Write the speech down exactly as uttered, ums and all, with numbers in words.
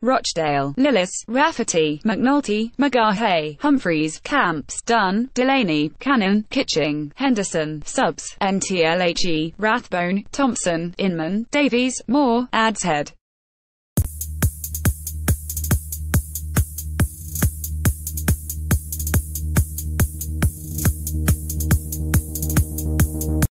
Rochdale, Lillis, Rafferty, McNulty, McGahey, Humphreys, Camps, Dunn, Delaney, Cannon, Kitching, Henderson. Subs: Ntlhe, Rathbone, Thompson, Inman, Davies, Moore, Adshead.